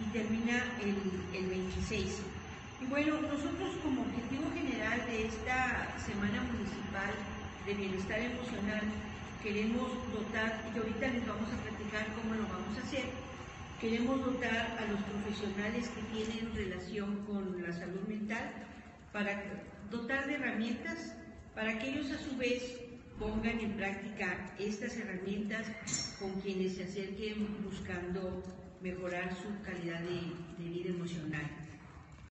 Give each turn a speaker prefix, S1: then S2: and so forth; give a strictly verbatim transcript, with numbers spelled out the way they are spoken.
S1: termina el, el veintiséis. Y bueno, nosotros como objetivo general de esta Semana Municipal de Bienestar Emocional queremos dotar, y ahorita les vamos a platicar cómo lo vamos a hacer, queremos dotar a los profesionales que tienen relación con la salud mental, para dotar de herramientas, para que ellos a su vez pongan en práctica estas herramientas con quienes se acerquen buscando mejorar su calidad de, de vida emocional.